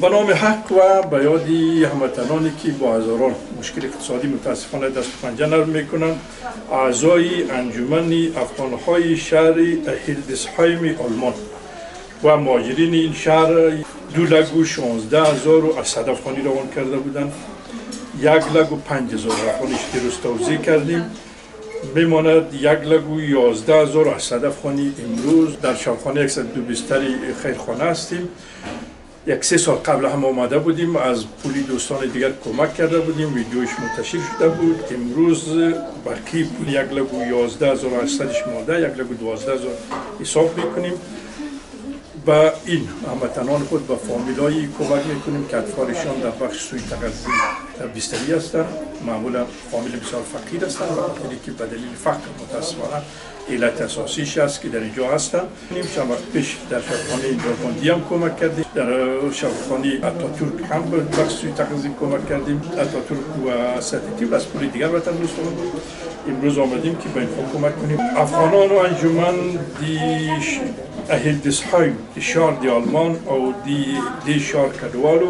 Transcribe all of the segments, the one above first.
به نام حق و به یاد هموطنانی که با هزاران مشکل اقتصادی متاسفانه دست پنجه نرم میکنند، اعضای انجمن افغانهای شهر هیلدسهایم آلمان و مهاجرین این شهر 2,16,800 افغانی روان کرده بودند. 1,05,000 افغانیش دیروز توزیع کردیم. میماند 1,11,800 افغانی امروز در شبخانه 102 بستری خیرخانه هستیم. 3 سال قبل هم آمده بودیم، از پولی دوستان دیگر کمک کرده بودیم، ویدیوش منتشر شده بود. امروز برکی پول 1,11,800 ماده 1,12,000 حساب میکنیم. و این هموطنان خود به فامیلایی کمک میکنیم که اطفالشان در بخش سوی تغذیه در بستری هستند. معمولا فامیل بسیار فقیر هستند و وقتی که به دلیل فقر متاسفانه علت اساسیش است که در اینجا هستند. چند وقت پیش در شبخانه داربندی هم کمک کردیم، در شبخانه اتاتورک هم به بخش سوی تغذیه کمک کردیم. اتاتورک و ستیتی و از پول دیگر وطن دوستان بود. امروز آمدیم که به اینها کمک کنیم. افغانان و انجمن هیلدسهایم شهر دی آلمان او دی شهر کډوالو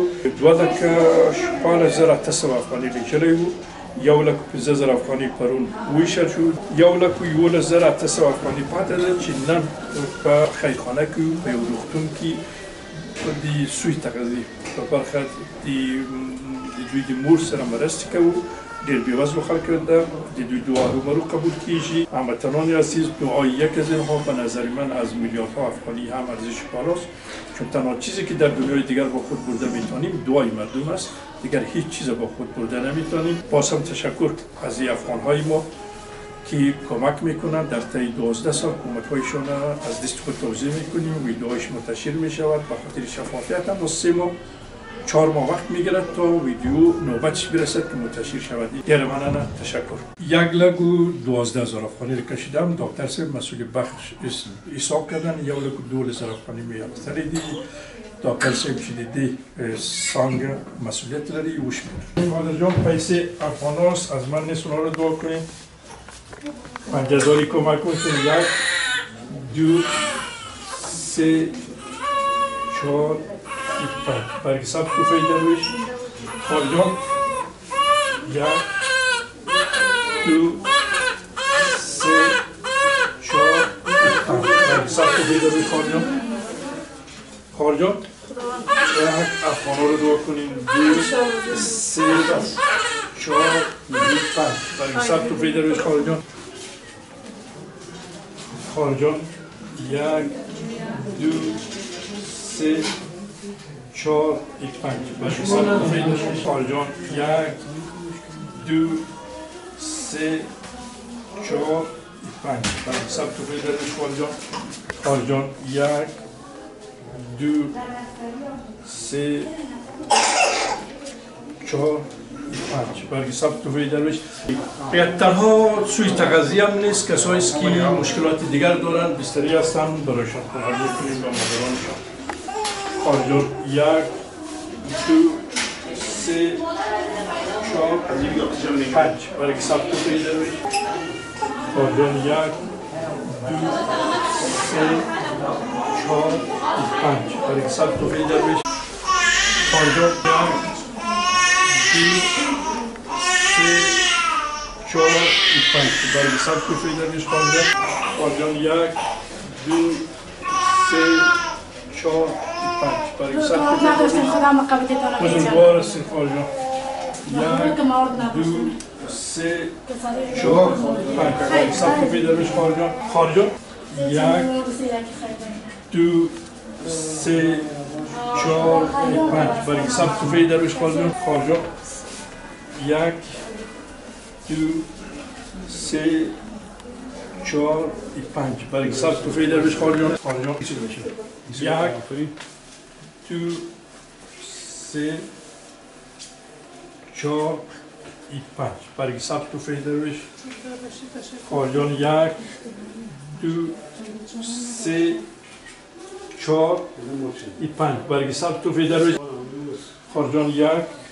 2,14,800 افغاني لیکلی وو. 1,15,000 افغاني پرون ویشل شد. 1,11,800 افغاني پاتې ده چې نن په خیرخانه کې په یو روغتون کې د سوی تغذیې په برخه د دوی د مور سره مرستې کوو. ډېر بېوزلو خلکو ده، د دوی دعا رومرو قبول کیږي. هموطنان عزیز، دعای یک از اینها به نظر من از میلیاردها افغانی هم ارزش بالاست، چون تنها چیزی که در دنیای دیگر با خود برده میتونیم دعای مردم است. دیگر هیچ چیز با خود برده نمیتونیم. باز هم تشکر از این افغانهای ما که کمک میکنند. در طی 12 سال کمک‌هایشان از دست خود توزیع میکنیم. ویدیوهایش منتشر میشود. به خاطر شفافیت هم 3 ماه 4 ماه وقت میگیرد تا ویدیو نوبتش برسد که منتشر شود. گرمانانه تشکر. 1,12,000 افغانی را کشیدم. دکتر صاحب مسئول بخش حساب کردن 1,12,000 افغانی میاد. سریدی دکتر صاحب چې دی څنګه مسئولیت لري وشمیر. مادر جان پیسې افغاناست، از من نیست. اونا رو دعا کنیم 5,000 کمک کنید. 1 2 3 4 5 برای ثبت تحفه درویش خالجان 1 2 3 4 5 برای ثبت تحفه درویش خالجان 1 افغانا رو دعا کنیم. 2 3 4 5 برای ثبت تحفه درویش خالجان 1 2 3 4 5 برای ثبت تحفه درویش خالجان 1 2 3 4 5 برای ثبت تحفه درویش خالجان 1 2 3 4 5 برای ثبت تحفه درویش. تنها سوی تغذیه هم نیست، کسایی است که مشکلات دیگر دارند بستری هستند برایشان کمک میکنیم و مادرانشان. خالجان 1 2 3 4 5 برای ثبت تحفه درویش خالجان 1 2 3 4 5 برای ثبت تحفه درویش خالجان 1 2 3 4 5 برای ثبت تحفه درویش خالجان 1 2 3 4 5 برای ثبت تحفه درویش. بزرگوار هستید خالجان. 1 2 3 4 5 برای ثبت تحفه درویش خالجان 1 2 3 4 5 برای ثبت تحفه درویش خالجان 1 2 3 4 5 برای ثبت تحفه درویش خالجان 1 2 3 4 5 برای ثبت تحفه درویش خالجان 1 2 3 4 5 برای ثبت تحفه درویش خالجان 1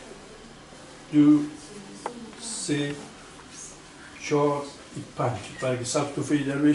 2 3 4 5 برای ثبت تحفه درویش